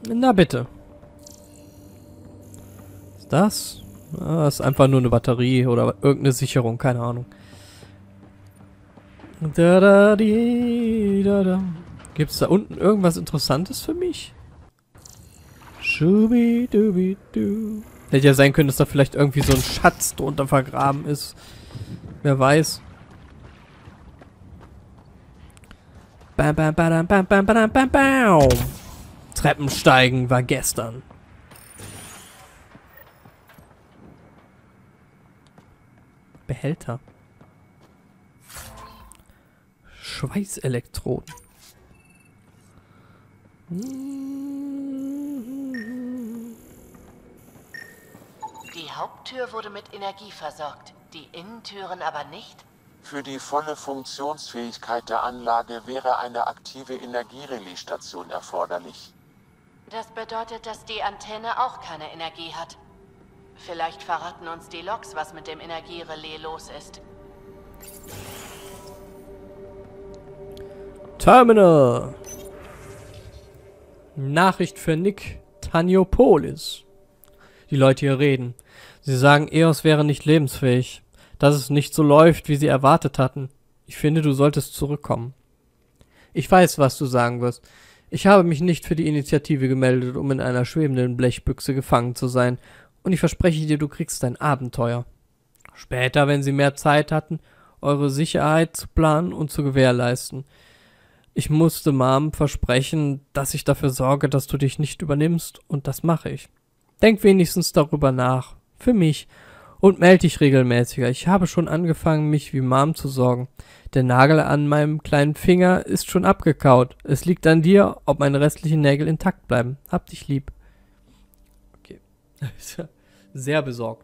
Na bitte. Ist das? Ah, ist einfach nur eine Batterie oder irgendeine Sicherung, keine Ahnung. Gibt es da unten irgendwas Interessantes für mich? Schubidubidu. Hätte ja sein können, dass da vielleicht irgendwie so ein Schatz drunter vergraben ist. Wer weiß. Bam, bam, bam, bam, bam, bam, bam, bam. Treppensteigen war gestern. Behälter. Schweißelektroden. Die Haupttür wurde mit Energie versorgt, die Innentüren aber nicht. Für die volle Funktionsfähigkeit der Anlage wäre eine aktive Energierelaisstation erforderlich. Das bedeutet, dass die Antenne auch keine Energie hat. Vielleicht verraten uns die Logs, was mit dem Energierelais los ist. Terminal. Nachricht für Nick Taniopolis. Die Leute hier reden. Sie sagen, EOS wäre nicht lebensfähig. Dass es nicht so läuft, wie sie erwartet hatten. Ich finde, du solltest zurückkommen. Ich weiß, was du sagen wirst. Ich habe mich nicht für die Initiative gemeldet, um in einer schwebenden Blechbüchse gefangen zu sein. Und ich verspreche dir, du kriegst dein Abenteuer. Später, wenn sie mehr Zeit hatten, eure Sicherheit zu planen und zu gewährleisten. Ich musste Mom versprechen, dass ich dafür sorge, dass du dich nicht übernimmst, und das mache ich. Denk wenigstens darüber nach. Für mich. Und melde dich regelmäßiger. Ich habe schon angefangen, mich wie Mom zu sorgen. Der Nagel an meinem kleinen Finger ist schon abgekaut. Es liegt an dir, ob meine restlichen Nägel intakt bleiben. Hab dich lieb. Okay. Sehr besorgt.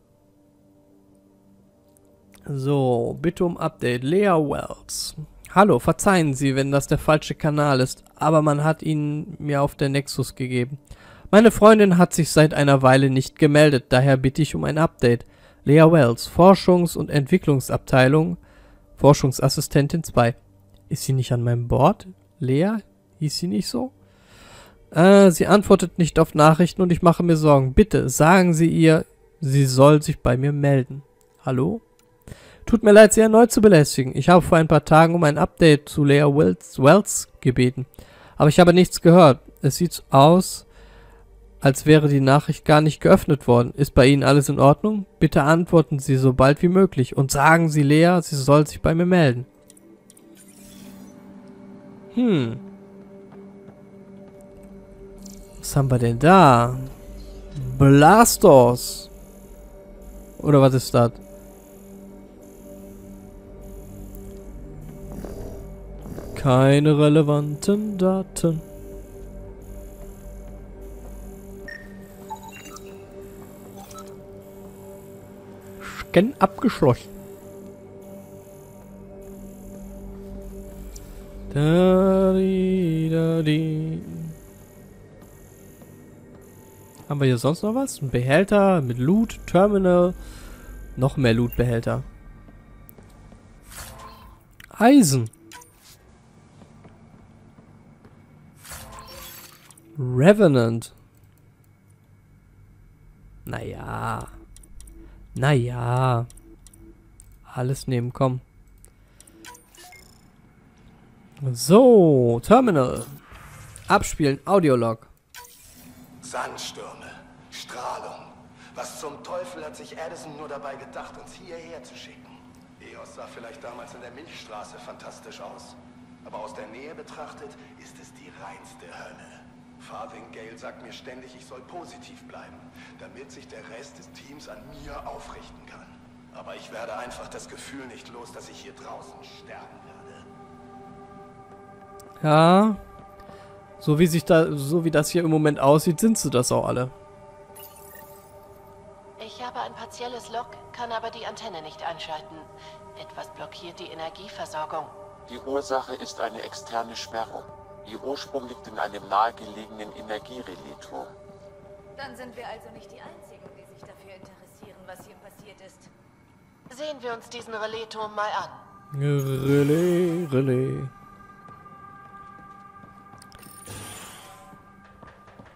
So, bitte um Update. Lea Wells. Hallo, verzeihen Sie, wenn das der falsche Kanal ist, aber man hat ihn mir auf der Nexus gegeben. Meine Freundin hat sich seit einer Weile nicht gemeldet, daher bitte ich um ein Update. Lea Wells, Forschungs- und Entwicklungsabteilung, Forschungsassistentin 2. Ist sie nicht an meinem Board? Lea? Hieß sie nicht so? Sie antwortet nicht auf Nachrichten und ich mache mir Sorgen. Bitte, sagen Sie ihr, sie soll sich bei mir melden. Hallo? Tut mir leid, Sie erneut zu belästigen. Ich habe vor ein paar Tagen um ein Update zu Lea Wells gebeten. Aber ich habe nichts gehört. Es sieht aus, als wäre die Nachricht gar nicht geöffnet worden. Ist bei Ihnen alles in Ordnung? Bitte antworten Sie so bald wie möglich und sagen Sie Lea, sie soll sich bei mir melden. Was haben wir denn da? Blastos. Oder was ist das? Keine relevanten Daten. Scan abgeschlossen. Haben wir hier sonst noch was? Ein Behälter mit Loot, Terminal. Noch mehr Loot-Behälter. Eisen. Revenant. Naja. Naja. Alles nehmen, komm. So, Terminal. Abspielen, Audiolog. Sandstürme, Strahlung. Was zum Teufel hat sich Addison nur dabei gedacht, uns hierher zu schicken? EOS sah vielleicht damals in der Milchstraße fantastisch aus. Aber aus der Nähe betrachtet ist es die reinste Hölle. Farthingale sagt mir ständig, ich soll positiv bleiben, damit sich der Rest des Teams an mir aufrichten kann. Aber ich werde einfach das Gefühl nicht los, dass ich hier draußen sterben werde. Ja. So wie das hier im Moment aussieht, sind sie das auch alle. Ich habe ein partielles Log, kann aber die Antenne nicht einschalten. Etwas blockiert die Energieversorgung. Die Ursache ist eine externe Sperrung. Ihr Ursprung liegt in einem nahegelegenen Energierelaisturm. Dann sind wir also nicht die Einzigen, die sich dafür interessieren, was hier passiert ist. Sehen wir uns diesen Relaisturm mal an. Relais.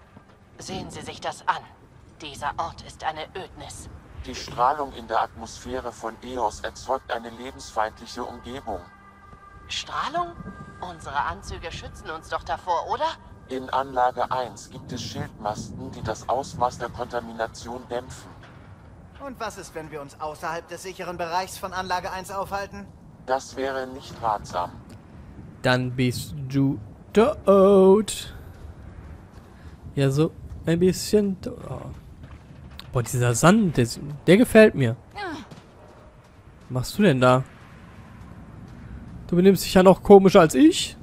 Sehen Sie sich das an. Dieser Ort ist eine Ödnis. Die Strahlung in der Atmosphäre von Eos erzeugt eine lebensfeindliche Umgebung. Strahlung? Unsere Anzüge schützen uns doch davor, oder? In Anlage 1 gibt es Schildmasten, die das Ausmaß der Kontamination dämpfen. Und was ist, wenn wir uns außerhalb des sicheren Bereichs von Anlage 1 aufhalten? Das wäre nicht ratsam. Dann bist du tot. Ja, so ein bisschen. Oh. Boah, dieser Sand, der gefällt mir. Was machst du denn da? Du benimmst dich ja noch komischer als ich.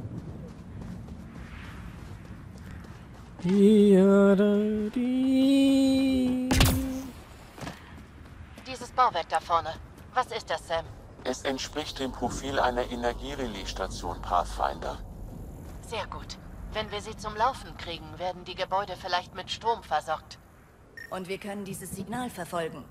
Dieses Bauwerk da vorne. Was ist das, Sam? Es entspricht dem Profil einer Energierelais-Station, Pathfinder. Sehr gut. Wenn wir sie zum Laufen kriegen, werden die Gebäude vielleicht mit Strom versorgt. Und wir können dieses Signal verfolgen.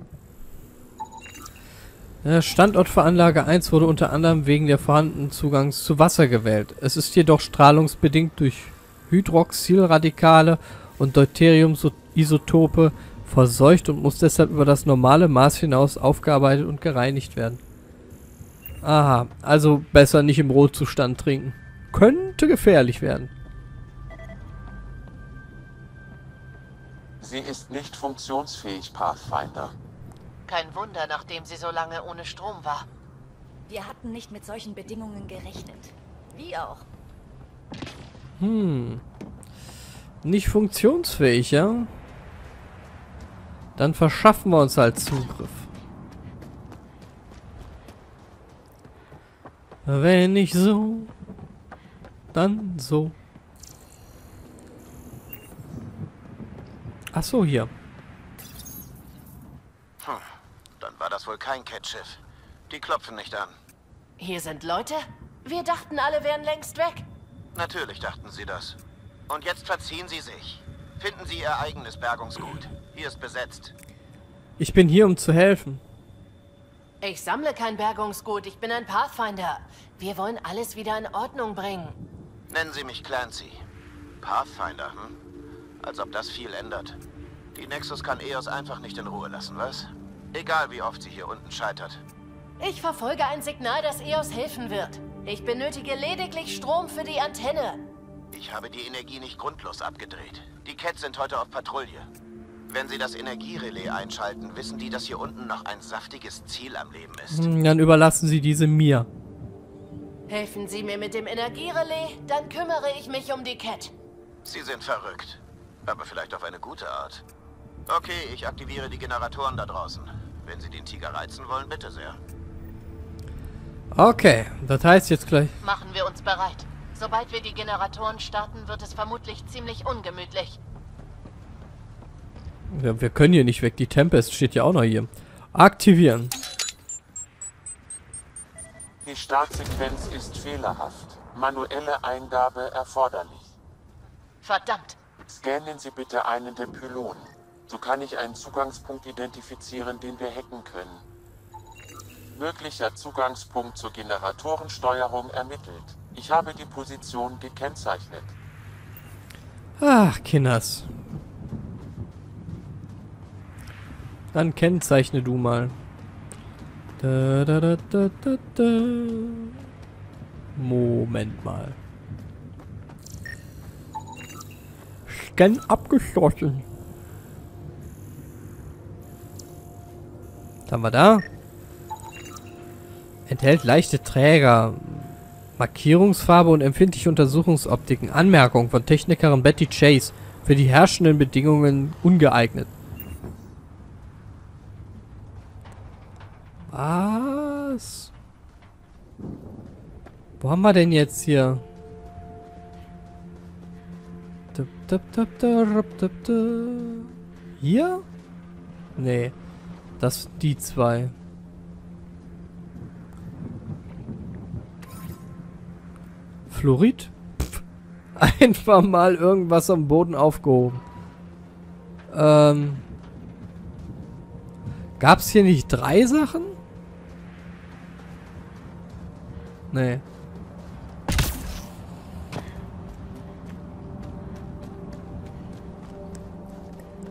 Der Standort für Anlage 1 wurde unter anderem wegen der vorhandenen Zugangs zu Wasser gewählt. Es ist jedoch strahlungsbedingt durch Hydroxylradikale und Deuterium-Isotope verseucht und muss deshalb über das normale Maß hinaus aufgearbeitet und gereinigt werden. Aha, also besser nicht im Rohzustand trinken. Könnte gefährlich werden. Sie ist nicht funktionsfähig, Pathfinder. Kein Wunder, nachdem sie so lange ohne Strom war. Wir hatten nicht mit solchen Bedingungen gerechnet. Wie auch. Nicht funktionsfähig, ja? Dann verschaffen wir uns halt Zugriff. Wenn nicht so, dann so. Ach so, hier. Dann war das wohl kein Cat-Schiff. Die klopfen nicht an. Hier sind Leute? Wir dachten, alle wären längst weg. Natürlich dachten sie das. Und jetzt verziehen sie sich. Finden sie ihr eigenes Bergungsgut. Hier ist besetzt. Ich bin hier, um zu helfen. Ich sammle kein Bergungsgut, ich bin ein Pathfinder. Wir wollen alles wieder in Ordnung bringen. Nennen Sie mich Clancy. Pathfinder, Als ob das viel ändert. Die Nexus kann Eos einfach nicht in Ruhe lassen, was? Egal wie oft sie hier unten scheitert. Ich verfolge ein Signal, das Eos helfen wird. Ich benötige lediglich Strom für die Antenne. Ich habe die Energie nicht grundlos abgedreht. Die Cats sind heute auf Patrouille. Wenn sie das Energierelais einschalten, wissen die, dass hier unten noch ein saftiges Ziel am Leben ist. Dann überlassen Sie diese mir. Helfen Sie mir mit dem Energierelais, dann kümmere ich mich um die Cat. Sie sind verrückt. Aber vielleicht auf eine gute Art. Okay, ich aktiviere die Generatoren da draußen. Wenn Sie den Tiger reizen wollen, bitte sehr. Okay, das heißt jetzt gleich... Machen wir uns bereit. Sobald wir die Generatoren starten, wird es vermutlich ziemlich ungemütlich. Ja, wir können hier nicht weg. Die Tempest steht ja auch noch hier. Aktivieren. Die Startsequenz ist fehlerhaft. Manuelle Eingabe erforderlich. Verdammt! Scannen Sie bitte einen der Pylonen. So kann ich einen Zugangspunkt identifizieren, den wir hacken können. Möglicher Zugangspunkt zur Generatorensteuerung ermittelt. Ich habe die Position gekennzeichnet. Ach, Kinders. Dann kennzeichne du mal. Moment mal. Scan abgeschlossen. Was haben wir da? Enthält leichte Träger. Markierungsfarbe und empfindliche Untersuchungsoptiken. Anmerkung von Technikerin Betty Chase. Für die herrschenden Bedingungen ungeeignet. Was? Wo haben wir denn jetzt hier? Hier? Nee. Das sind die zwei. Fluorid? Pff. Einfach mal irgendwas am Boden aufgehoben. Gab's hier nicht 3 Sachen? Nee.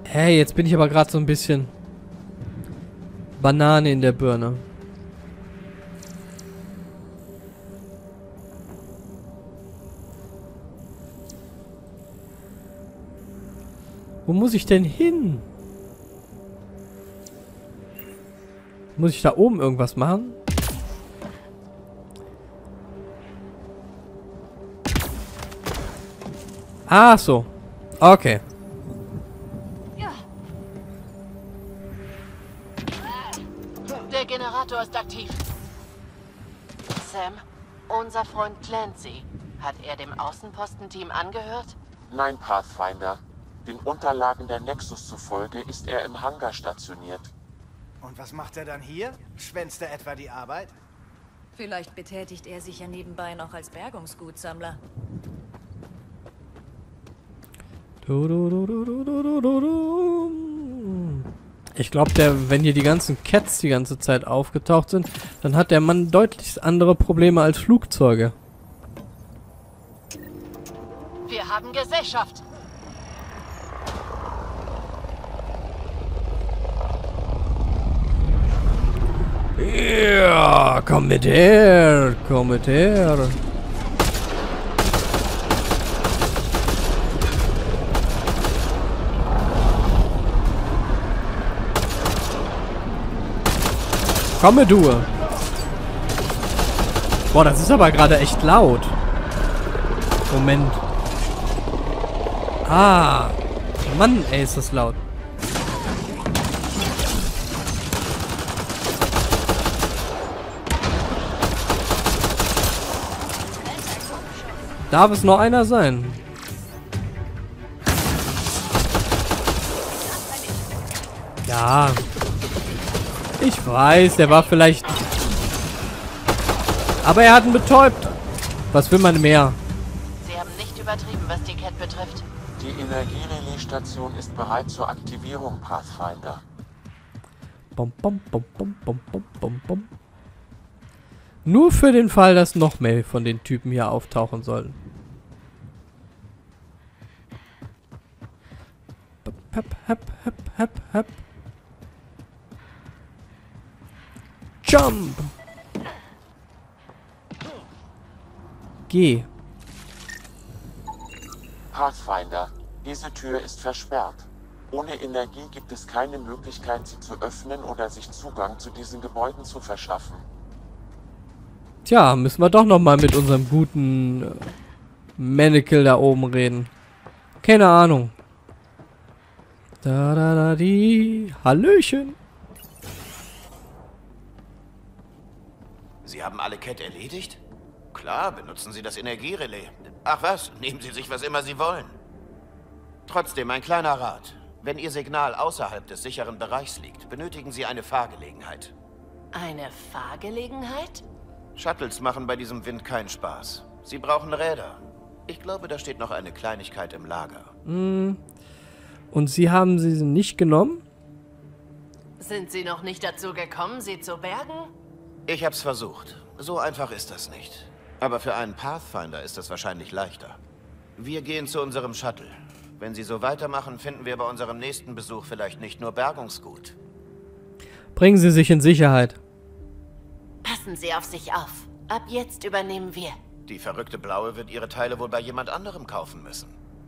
Hey, jetzt bin ich aber gerade so ein bisschen Banane in der Birne. Wo muss ich denn hin? Muss ich da oben irgendwas machen? Ach so. Okay. Der Generator ist aktiv. Sam, unser Freund Clancy, hat er dem Außenpostenteam angehört? Nein, Pathfinder. Den Unterlagen der Nexus zufolge ist er im Hangar stationiert. Und was macht er dann hier? Schwänzt er etwa die Arbeit? Vielleicht betätigt er sich ja nebenbei noch als Bergungsgutsammler. Ich glaube, wenn hier die ganzen Cats die ganze Zeit aufgetaucht sind, dann hat der Mann deutlich andere Probleme als Flugzeuge. Wir haben Gesellschaft. Ja, komm mit her, komm mit her. Komme du. Boah, das ist aber gerade echt laut. Moment. Ah. Mann, ey, ist das laut. Darf es noch einer sein? Ja. Ich weiß, der war vielleicht... Aber er hat ihn betäubt. Was will man mehr? Sie haben nicht übertrieben, was die Cat betrifft. Die Energierelaisstation ist bereit zur Aktivierung, Pathfinder. Bom, bom, bom, bom, bom, bom, bom, bom. Nur für den Fall, dass noch mehr von den Typen hier auftauchen sollen. Hep, hep, hep, hep, hep. Jump! Geh. Pathfinder, diese Tür ist versperrt. Ohne Energie gibt es keine Möglichkeit, sie zu öffnen oder sich Zugang zu diesen Gebäuden zu verschaffen. Tja, müssen wir doch noch mal mit unserem guten Manacle da oben reden. Keine Ahnung. Da da da die. Hallöchen. Sie haben alle Cat erledigt? Klar, benutzen Sie das Energierelais. Ach was, nehmen Sie sich was immer Sie wollen. Trotzdem ein kleiner Rat. Wenn Ihr Signal außerhalb des sicheren Bereichs liegt, benötigen Sie eine Fahrgelegenheit. Eine Fahrgelegenheit? Shuttles machen bei diesem Wind keinen Spaß. Sie brauchen Räder. Ich glaube, da steht noch eine Kleinigkeit im Lager. Und Sie haben sie nicht genommen? Sind Sie noch nicht dazu gekommen, sie zu bergen? Ich hab's versucht. So einfach ist das nicht. Aber für einen Pathfinder ist das wahrscheinlich leichter. Wir gehen zu unserem Shuttle. Wenn Sie so weitermachen, finden wir bei unserem nächsten Besuch vielleicht nicht nur Bergungsgut. Bringen Sie sich in Sicherheit. Passen Sie auf sich auf. Ab jetzt übernehmen wir. Die verrückte Blaue wird ihre Teile wohl bei jemand anderem kaufen müssen.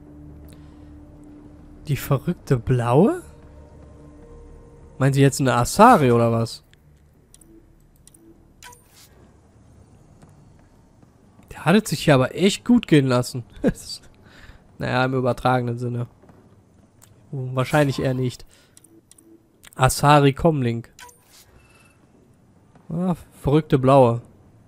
Die verrückte Blaue? Meinen Sie jetzt eine Asari oder was? Der hat es sich hier aber echt gut gehen lassen. Naja, im übertragenen Sinne. Wahrscheinlich eher nicht. Asari Comlink. Ah, verrückte Blaue.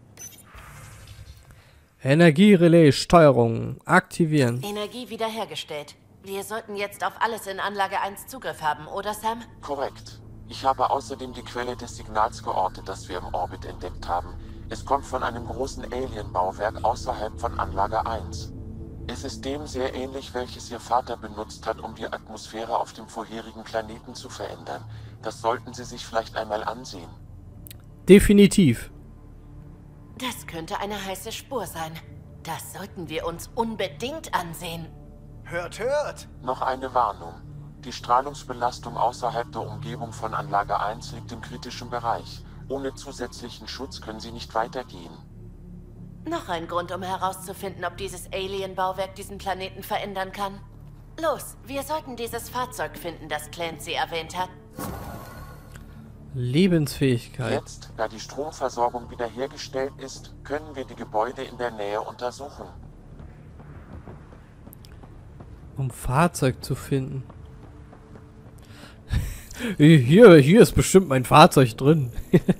Energierelais Steuerung aktivieren. Energie wiederhergestellt. Wir sollten jetzt auf alles in Anlage 1 Zugriff haben, oder Sam? Korrekt. Ich habe außerdem die Quelle des Signals geortet, das wir im Orbit entdeckt haben. Es kommt von einem großen Alien-Bauwerk außerhalb von Anlage 1. Es ist dem sehr ähnlich, welches Ihr Vater benutzt hat, um die Atmosphäre auf dem vorherigen Planeten zu verändern. Das sollten Sie sich vielleicht einmal ansehen. Definitiv. Das könnte eine heiße Spur sein. Das sollten wir uns unbedingt ansehen. Hört, hört! Noch eine Warnung. Die Strahlungsbelastung außerhalb der Umgebung von Anlage 1 liegt im kritischen Bereich. Ohne zusätzlichen Schutz können Sie nicht weitergehen. Noch ein Grund, um herauszufinden, ob dieses Alien-Bauwerk diesen Planeten verändern kann. Los, wir sollten dieses Fahrzeug finden, das Clancy erwähnt hat. Lebensfähigkeit. Jetzt, da die Stromversorgung wiederhergestellt ist, können wir die Gebäude in der Nähe untersuchen. Um Fahrzeug zu finden. Hier ist bestimmt mein Fahrzeug drin.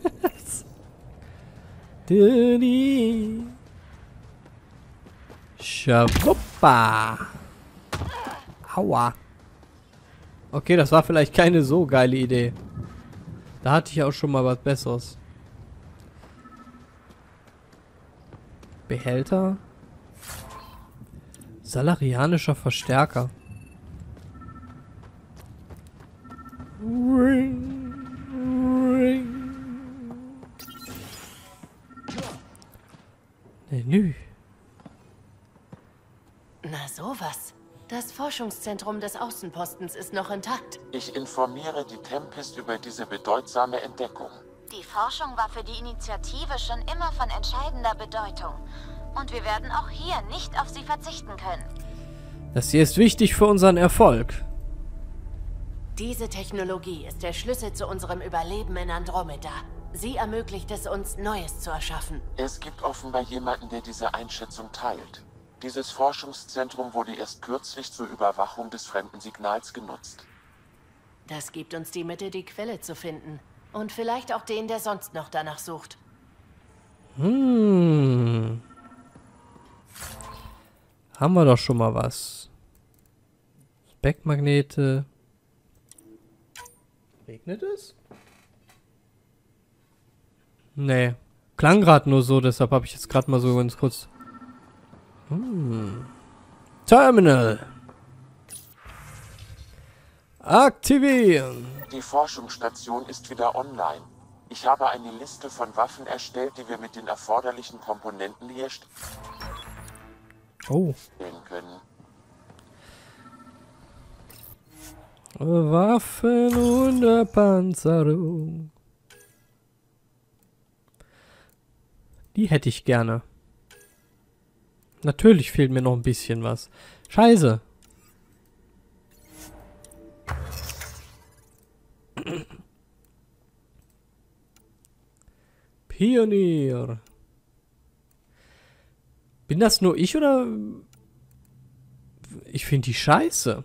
Schwuppa. Aua. Okay, das war vielleicht keine so geile Idee. Da hatte ich auch schon mal was Besseres. Behälter. Salarianischer Verstärker. Ring, ring. Menü. Na sowas. Das Forschungszentrum des Außenpostens ist noch intakt. Ich informiere die Tempest über diese bedeutsame Entdeckung. Die Forschung war für die Initiative schon immer von entscheidender Bedeutung. Und wir werden auch hier nicht auf sie verzichten können. Das hier ist wichtig für unseren Erfolg. Diese Technologie ist der Schlüssel zu unserem Überleben in Andromeda. Sie ermöglicht es uns, Neues zu erschaffen. Es gibt offenbar jemanden, der diese Einschätzung teilt. Dieses Forschungszentrum wurde erst kürzlich zur Überwachung des fremden Signals genutzt. Das gibt uns die Mittel, die Quelle zu finden. Und vielleicht auch den, der sonst noch danach sucht. Haben wir doch schon mal was. Speckmagnete. Regnet es? Nee. Klang gerade nur so, deshalb habe ich jetzt gerade mal so ganz kurz... Terminal. Aktivieren. Die Forschungsstation ist wieder online. Ich habe eine Liste von Waffen erstellt, die wir mit den erforderlichen Komponenten herstellen können. Waffen unter Panzerung. Die hätte ich gerne. Natürlich fehlt mir noch ein bisschen was. Scheiße. Pionier. Bin das nur ich oder... Ich finde die scheiße.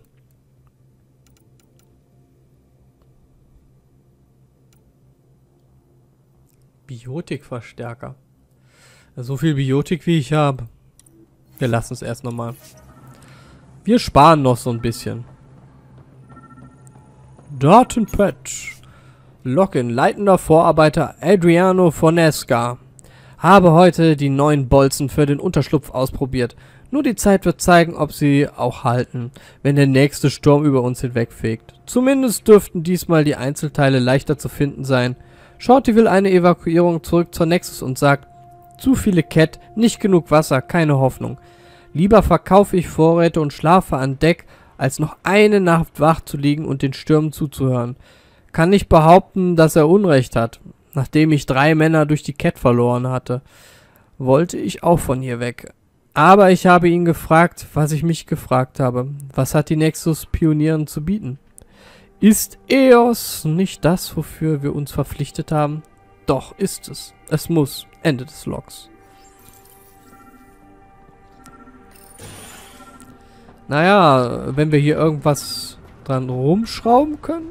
Biotikverstärker. So viel Biotik wie ich habe. Wir lassen es erst nochmal. Wir sparen noch so ein bisschen. Datenpatch. Login. Leitender Vorarbeiter Adriano Fonesca. Habe heute die neuen Bolzen für den Unterschlupf ausprobiert. Nur die Zeit wird zeigen, ob sie auch halten, wenn der nächste Sturm über uns hinwegfegt. Zumindest dürften diesmal die Einzelteile leichter zu finden sein. Shorty will eine Evakuierung zurück zur Nexus und sagt, zu viele Cat, nicht genug Wasser, keine Hoffnung. Lieber verkaufe ich Vorräte und schlafe an Deck, als noch eine Nacht wach zu liegen und den Stürmen zuzuhören. Kann nicht behaupten, dass er Unrecht hat. Nachdem ich 3 Männer durch die Cat verloren hatte, wollte ich auch von hier weg. Aber ich habe ihn gefragt, was ich mich gefragt habe. Was hat die Nexus Pionieren zu bieten? Ist EOS nicht das, wofür wir uns verpflichtet haben? Doch, ist es. Es muss. Ende des Logs. Naja, wenn wir hier irgendwas dran rumschrauben können.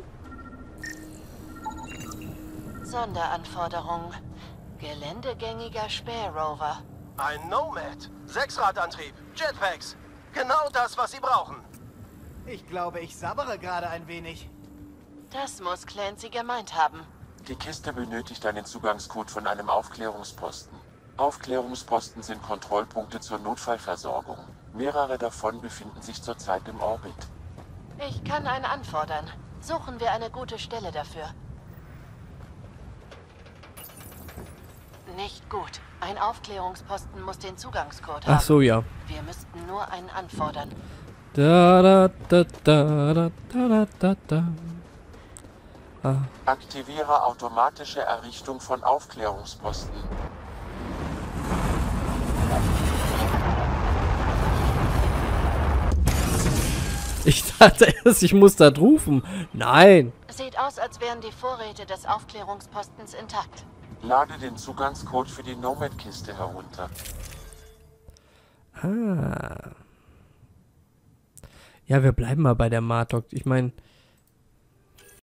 Sonderanforderung. Geländegängiger Spährover. Ein Nomad. 6-Radantrieb. Jetpacks. Genau das, was Sie brauchen. Ich glaube, ich sabbere gerade ein wenig. Das muss Clancy gemeint haben. Die Kiste benötigt einen Zugangscode von einem Aufklärungsposten. Aufklärungsposten sind Kontrollpunkte zur Notfallversorgung. Mehrere davon befinden sich zurzeit im Orbit. Ich kann einen anfordern. Suchen wir eine gute Stelle dafür. Nicht gut. Ein Aufklärungsposten muss den Zugangscode haben. Ach so, ja. Wir müssten nur einen anfordern. Da, da, da, da, da, da, da, da. Ah. Aktiviere automatische Errichtung von Aufklärungsposten. Ich dachte erst, ich muss da rufen. Nein. Sieht aus, als wären die Vorräte des Aufklärungspostens intakt. Lade den Zugangscode für die Nomad-Kiste herunter. Ah. Ja, wir bleiben mal bei der Martok. Ich meine,